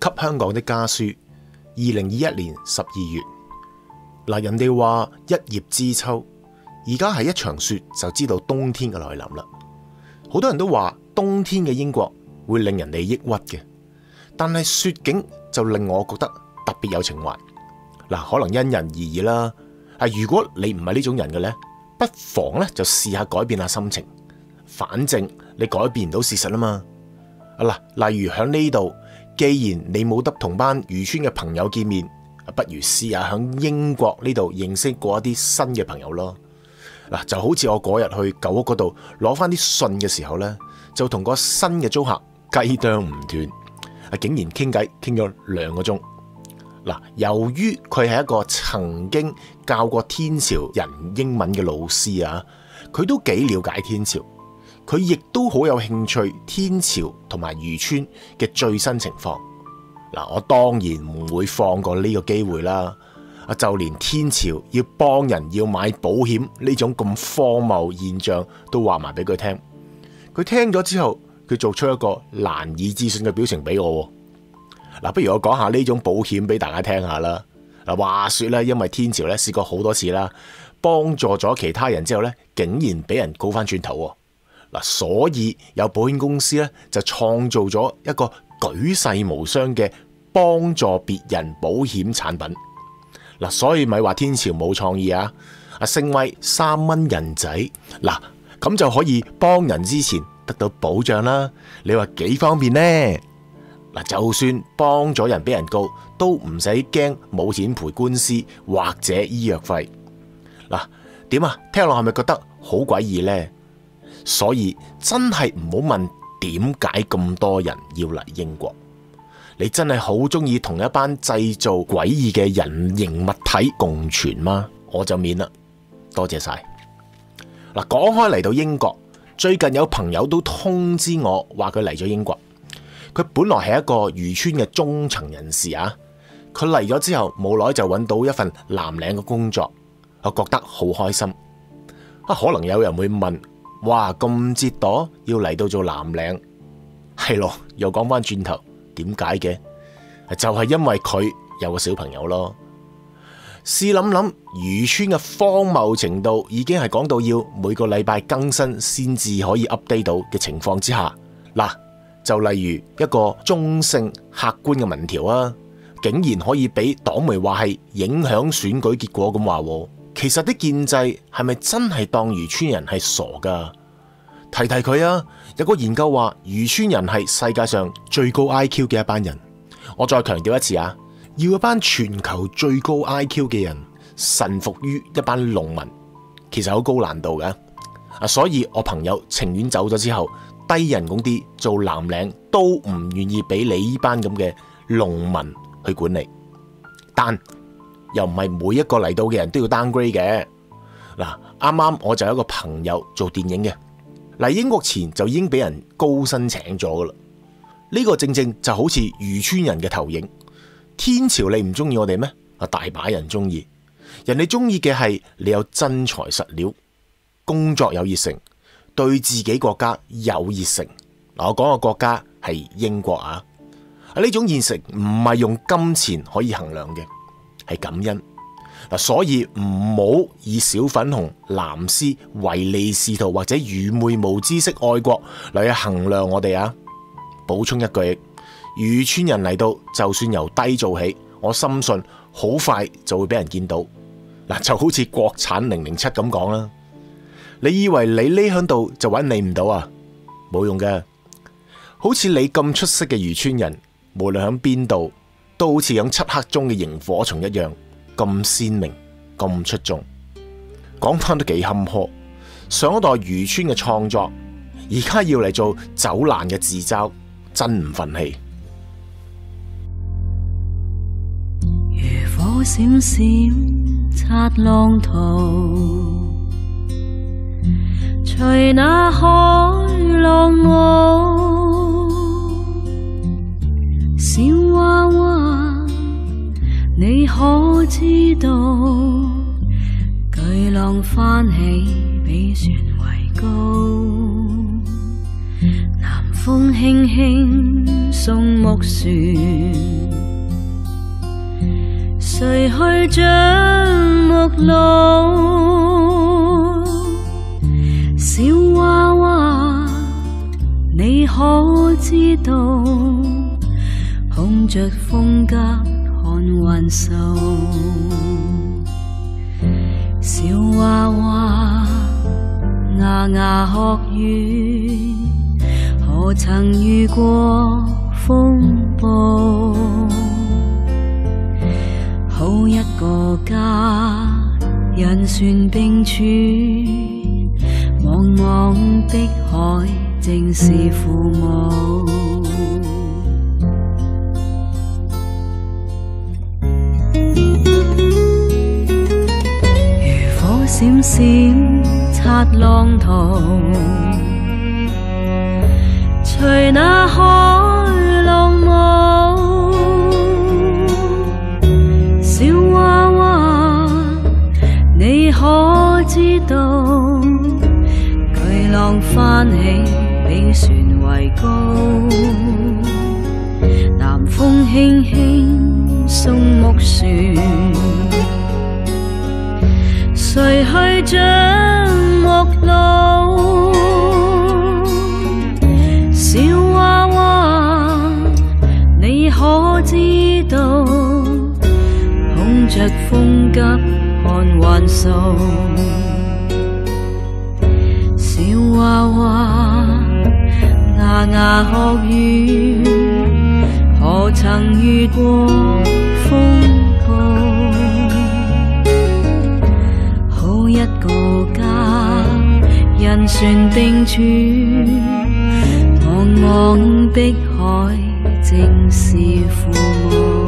給香港的家書，2021年12月。嗱，人哋話一葉知秋，而家係一場雪就知道冬天嘅來臨啦。好多人都話冬天嘅英國會令人哋抑鬱嘅，但係雪景就令我覺得特別有情懷。嗱，可能因人而異啦。如果你唔係呢種人嘅呢，不妨咧就試下改變下心情，反正你改變唔到事實啊嘛。例如喺呢度，既然你冇得同班漁村嘅朋友見面，不如試下喺英國呢度認識過一啲新嘅朋友咯。嗱，就好似我嗰日去舊屋嗰度攞翻啲信嘅時候呢，就同個新嘅租客雞啄唔斷，竟然傾偈傾咗2個鐘。嗱，由於佢係一個曾經教過天朝人英文嘅老師啊，佢都幾了解天朝，佢亦都好有興趣天朝同埋漁村嘅最新情況。嗱，我當然唔會放過呢個機會啦。就連天朝要幫人要買保險呢種咁荒謬現象都話埋俾佢聽。佢聽咗之後，佢做出一個難以置信嘅表情俾我。嗱，不如我講下呢種保險俾大家聽下啦。嗱，話說咧，因為天朝咧試過好多次啦，幫助咗其他人之後咧，竟然俾人告翻轉頭。嗱，所以有保險公司咧就創造咗一個舉世無雙嘅幫助別人保險產品。嗱，所以咪話天朝冇創意啊！聲威3蚊人仔，嗱，咁就可以幫人之前得到保障啦。你話幾方便呢？嗱，就算幫咗人俾人告，都唔使驚冇錢賠官司或者醫藥費。嗱，點啊？聽落係咪覺得好詭異呢？所以真係唔好問點解咁多人要嚟英國。你真係好中意同一班製造詭異嘅人形物體共存嗎？我就免啦，多謝晒。嗱，講開嚟到英國，最近有朋友都通知我話佢嚟咗英國。佢本來係一個漁村嘅中層人士啊，佢嚟咗之後冇耐就揾到一份藍領嘅工作，我覺得好開心。可能有人會問，哇，咁折墮要嚟到做藍領？係咯，又講翻轉頭。點解嘅？就係因為佢有個小朋友咯。試諗諗，漁村嘅荒謬程度已經係講到要每個禮拜更新先至可以 update 到嘅情況之下，嗱，就例如一個中性客觀嘅民調啊，竟然可以俾黨媒話係影響選舉結果咁話。其實啲建制係咪真係當漁村人係傻噶？提提佢啊！有個研究話漁村人係世界上最高 IQ 嘅一班人。我再強調一次啊，要一班全球最高 IQ 嘅人臣服於一班農民，其實好高難度嘅。所以我朋友情願走咗之後，低人工啲做藍領都唔願意俾你呢班咁嘅農民去管理。但又唔係每一個嚟到嘅人都要 downgrade 嘅。嗱，啱啱我就有一個朋友做電影嘅。嚟英國前就已經俾人高薪請咗噶啦，呢個正正就好似漁村人嘅投影。天朝你唔中意我哋咩？大把人中意，人哋中意嘅係你有真材實料，工作有熱誠，對自己國家有熱誠。嗱，我講個國家係英國啊，呢種熱誠唔係用金錢可以衡量嘅，係感恩。所以唔好以小粉紅、藍絲、唯利是圖或者愚昧無知識愛國嚟去衡量我哋啊！補充一句，漁村人嚟到，就算由低做起，我深信好快就會俾人見到。嗱，就好似國產007咁講啦。你以為你匿喺度就揾你唔到啊？冇用嘅。好似你咁出色嘅漁村人，無論喺邊度，都好似喺漆黑中嘅螢火蟲一樣。咁鮮明，咁出眾，講翻都幾坎坷。上一代漁村嘅創作，而家要嚟做走難嘅自嘲，真唔忿氣。 如火閃閃擦浪濤，隨那海浪舞，小娃娃。你可知道，巨浪翻起比雪為高，南風輕輕送木船，誰去將木路？小娃娃，你可知道？捧着風鴿看幻獸。小娃娃，牙牙學語，何曾遇過風暴？好一個家，人船並處，茫茫碧海正是父母。如火閃閃擦浪濤，隨那海浪舞。小娃娃，你可知道？巨浪翻起，比船為高。南風輕輕送木船，誰去將木路？小娃娃，你可知道？捧着風鴿看幻獸。小娃娃，牙牙學語，何曾遇過風暴？好一個家，人船並處，茫茫碧海正是父母。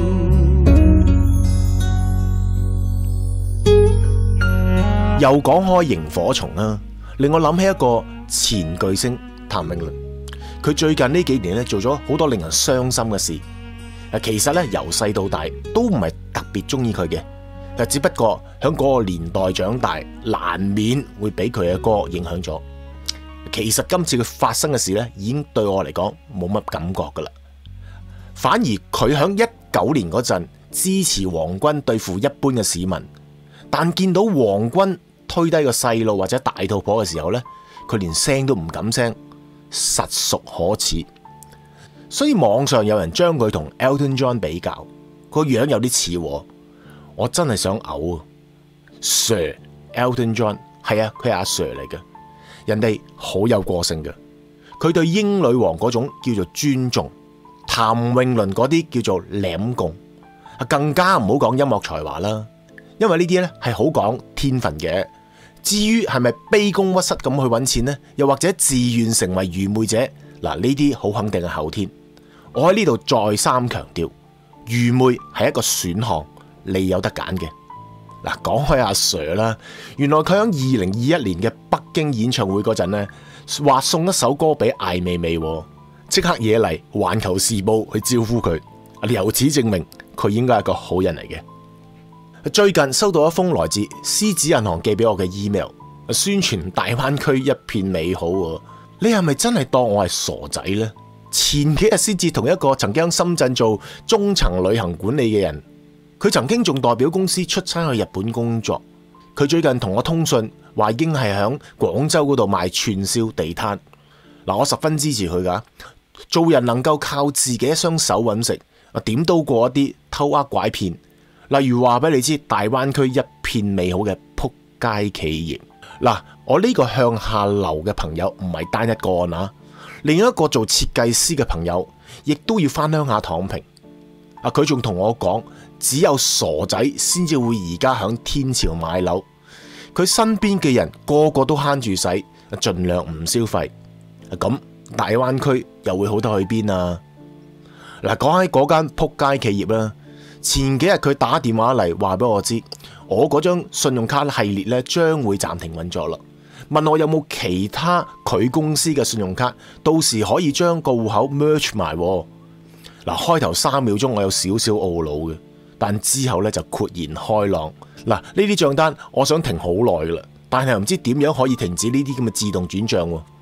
又講開螢火蟲啦，令我諗起一個前巨星譚詠麟。佢最近呢幾年咧做咗好多令人傷心嘅事。其實咧由細到大都唔係特別中意佢嘅，只不過響嗰個年代長大，難免會俾佢嘅歌影響咗。其實今次佢發生嘅事咧，已經對我嚟講冇乜感覺噶啦。反而佢響19年嗰陣支持皇軍對付一般嘅市民，但見到皇軍推低個細路或者大肚婆嘅時候呢，佢連聲都唔敢聲，實屬可恥。所以網上有人將佢同 Elton John 比較，個樣有啲似喎，我真係想嘔啊。Sir Elton John 係啊，佢係阿 Sir 嚟嘅，人哋好有個性嘅，佢對英女王嗰種叫做尊重，譚詠麟嗰啲叫做舐共，更加唔好講音樂才華啦，因為呢啲咧係好講天分嘅。至於係咪卑躬屈膝咁去揾錢呢？又或者自願成為愚昧者？嗱，呢啲好肯定係後天。我喺呢度再三強調，愚昧係一個選項，你有得揀嘅。嗱，講開阿 Sir 啦，原來佢喺2021年嘅北京演唱會嗰陣呢，話送一首歌俾艾未未，即刻惹嚟環球時報去招呼佢。由此證明佢應該係個好人嚟嘅。最近收到一封來自獅子銀行寄俾我嘅 email， 宣傳大灣區一片美好。你係咪真係當我係傻仔呢？前幾日先至同一個曾經喺深圳做中層旅行管理嘅人，佢曾經仲代表公司出差去日本工作。佢最近同我通訊，話已經係喺廣州嗰度賣串燒地攤。我十分支持佢噶。做人能夠靠自己一雙手揾食，點都過一啲偷呃拐騙。例如話俾你知，大灣區一片美好嘅撲街企業。我呢個向下流嘅朋友唔係單一個案啊，另一個做設計師嘅朋友亦都要返鄉下躺平。佢仲同我講，只有傻仔先至會而家響天朝買樓。佢身邊嘅人個個都慳住使，盡量唔消費。咁大灣區又會好得去邊啊？講起嗰間撲街企業啦。前幾日佢打電話嚟話俾我知，我嗰張信用卡系列咧將會暫停運作啦。問我有冇其他佢公司嘅信用卡，到時可以將個戶口 merge 埋。開頭3秒鐘我有少少懊惱嘅，但之後咧就豁然開朗。呢啲賬單我想停好耐噶啦，但係唔知點樣可以停止呢啲咁嘅自動轉賬。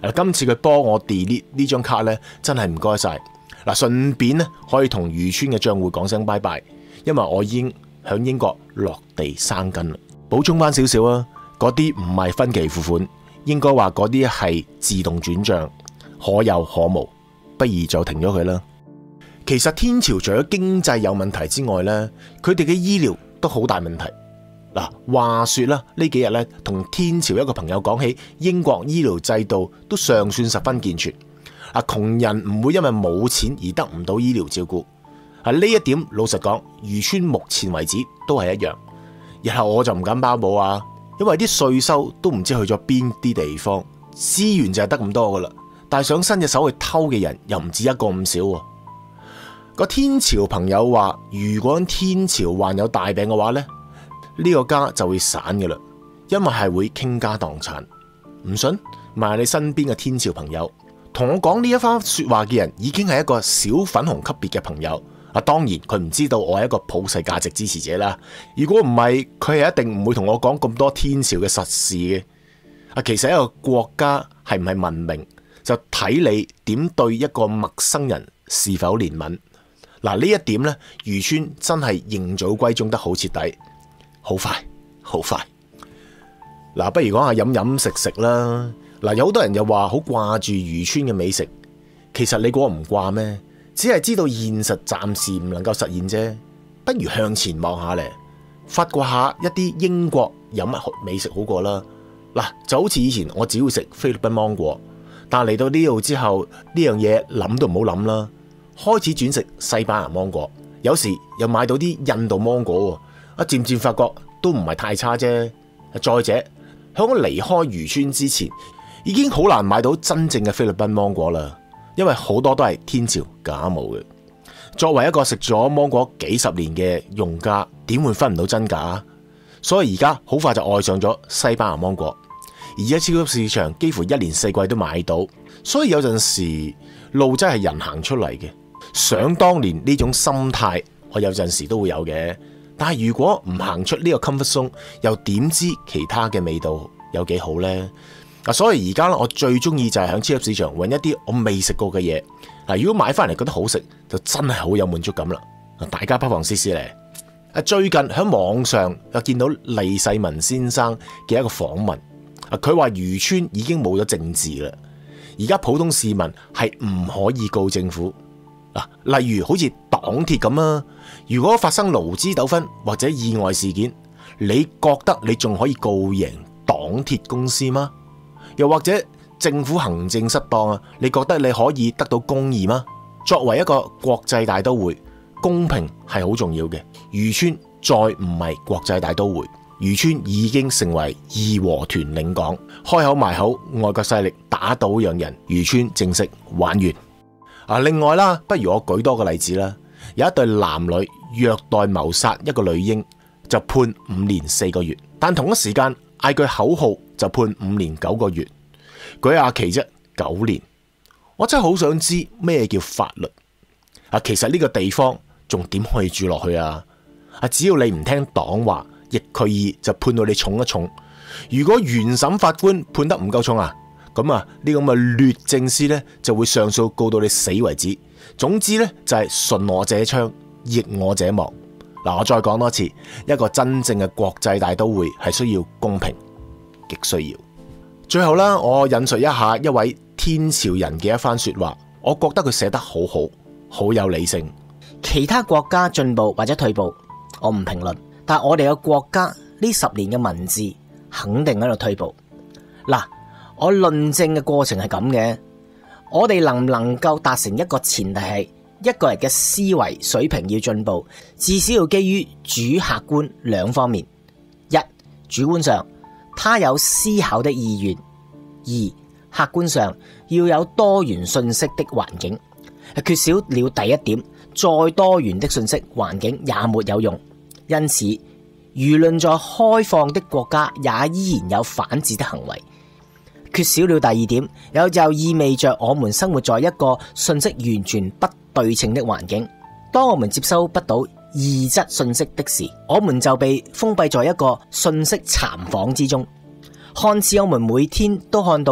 今次佢幫我 delete 呢張卡呢，真係唔該晒。順便呢可以同漁村嘅賬戶講聲拜拜，因為我已經響英國落地生根啦。補充翻少少啊，嗰啲唔係分期付款，應該話嗰啲係自動轉賬，可有可無，不如就停咗佢啦。其實天朝除咗經濟有問題之外呢，佢哋嘅醫療都好大問題。話說啦，呢幾日呢，同天朝一個朋友講起英國醫療制度都尚算十分健全。窮人唔會因為冇錢而得唔到醫療照顧。呢一點老實講，漁村目前為止都係一樣。日後我就唔敢包保啊，因為啲稅收都唔知去咗邊啲地方，資源就係得咁多噶啦。但係想伸隻手去偷嘅人又唔止一個咁少。個天朝朋友話，如果天朝患有大病嘅話呢，呢個家就會散噶啦，因為係會傾家蕩產。唔信？問下你身邊嘅天朝朋友。同我講呢一番說話嘅人已經係一個小粉紅級別嘅朋友。當然佢唔知道我係一個普世價值支持者啦。如果唔係，佢係一定唔會同我講咁多天朝嘅實事嘅。其實一個國家係唔係文明，就睇你點對一個陌生人是否憐憫。呢一點呢，漁村真係認祖歸宗得好徹底，好快，好快。不如講下飲飲食食啦。有好多人又話好掛住漁村嘅美食，其實你估我唔掛咩？只係知道現實暫時唔能夠實現啫。不如向前望下咧，發掘下一啲英國飲物美食好過啦。就好似以前我只會食菲律賓芒果，但係嚟到呢度之後，呢樣嘢諗都唔好諗啦。開始轉食西班牙芒果，有時又買到啲印度芒果，漸漸發覺都唔係太差啫。再者，喺我離開漁村之前，已經好難買到真正嘅菲律賓芒果啦，因為好多都係天朝假冒嘅。作為一個食咗芒果幾十年嘅用家，點會分唔到真假？所以而家好快就愛上咗西班牙芒果，而家超級市場幾乎一年四季都買到。所以有陣時路真係人行出嚟嘅。想當年呢種心態，我有陣時都會有嘅。但係如果唔行出呢個 comfort zone，又點知其他嘅味道有幾好呢？所以而家我最中意就係喺超級市場揾一啲我未食過嘅嘢。如果買翻嚟覺得好食，就真係好有滿足感啦。大家不妨試試咧。最近喺網上又見到利世民先生嘅一個訪問，佢話漁村已經冇咗政治啦，而家普通市民係唔可以告政府。例如好似黨鐵咁啊，如果發生勞資糾紛或者意外事件，你覺得你仲可以告贏黨鐵公司嗎？又或者政府行政失當啊，你覺得你可以得到公義嗎？作為一個國際大都會，公平係好重要嘅。漁村再唔係國際大都會，漁村已經成為義和團領港，開口埋口，外國勢力打倒洋人，漁村正式玩完。另外啦，不如我舉多個例子啦。有一對男女虐待謀殺一個女嬰，就判5年4個月，但同一時間嗌句口號就判5年9個月，舉下期啫9年。我真係好想知咩叫法律。其實呢個地方仲點可以住落去啊？只要你唔聽黨話，逆佢意就判到你重一重。如果原審法官判得唔夠重啊，咁呢咁嘅劣政司呢就會上訴告到你死為止。總之呢，就係順我者昌，逆我者亡。我再講多次，一個真正嘅國際大都會係需要公平，極需要。最後啦，我引述一下一位天朝人嘅一番說話，我覺得佢寫得好好，好有理性。 其他國家進步或者退步，我唔評論，但我哋嘅國家呢10年嘅文字肯定喺度退步。我論證嘅過程係咁嘅，我哋能唔能夠達成一個前提係一個人嘅思維水平要進步，至少要基於主客觀兩方面。一，主觀上他有思考的意願；二，客觀上要有多元信息的環境。缺少了第一點，再多元的信息環境也沒有用。因此，輿論在開放的國家也依然有反智的行為。缺少了第二點，就意味着我們生活在一個信息完全不對稱的環境。當我們接收不到異質信息的時，我們就被封閉在一個信息蠶房之中。看似我們每天都看到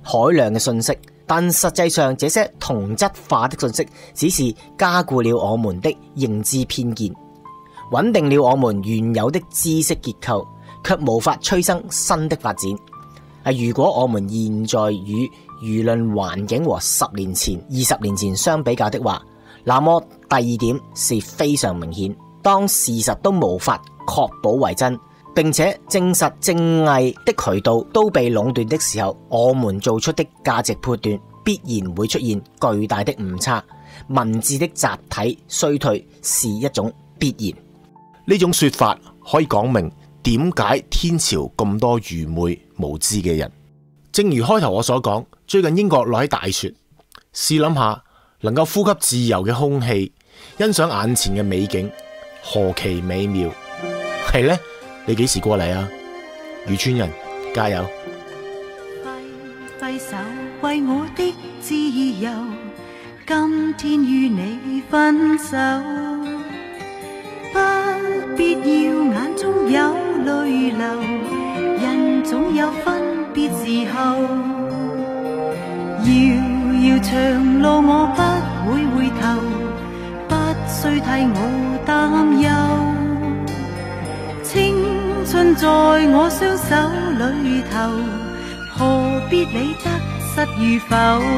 海量嘅信息，但實際上這些同質化的信息只是加固了我們的認知偏見，穩定了我們原有的知識結構，卻無法催生新的發展。如果我們現在與輿論環境和10年前、20年前相比較的話，那麼第二點是非常明顯，當事實都無法確保為真，並且證實正偽的渠道都被壟斷的時候，我們做出的價值判斷必然會出現巨大的誤差，文字的集體衰退是一種必然。 呢種說法可以講明點解天朝咁多愚昧無知嘅人。正如開頭我所講，最近英國落起大雪，試諗下能夠呼吸自由嘅空氣，欣賞眼前嘅美景，何其美妙。係呢？你幾時過嚟啊？漁村人加油！ 揮揮手為我的自由，今天與你分手，不必要眼中有淚流，人總有分別時候，遙遙長路我不會回頭，不需替我擔憂，青春在我雙手裏頭，何必理得失與否？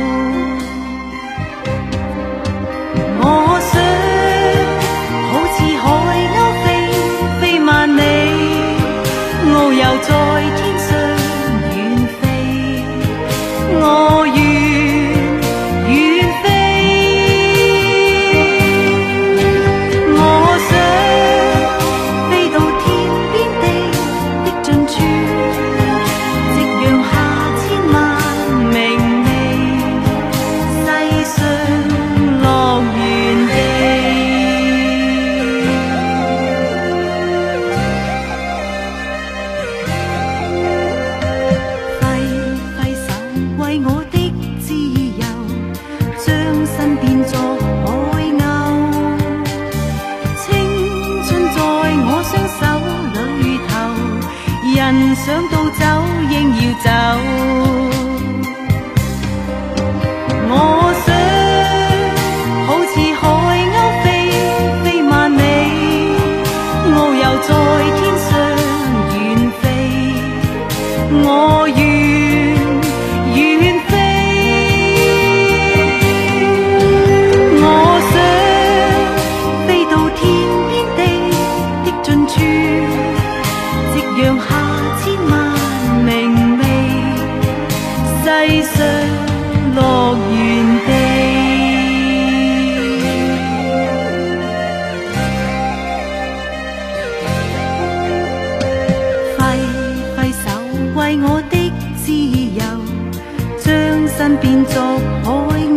我想好似海鷗飛飛萬里，遨遊在天上遠飛，我願遠飛。我想飛到天邊地的盡處，夕陽下千萬明媚，世上樂園地。揮揮手為我的自由，將身變作海鷗，青春在我雙手裏頭，人想到走應要走。我想好似海鷗飛飛萬里，遨遊在天上遠飛，我願遠飛。我想飛到天邊地的盡處，夕陽下千萬明媚，世上樂園地。揮揮手為我的自由，將身變作海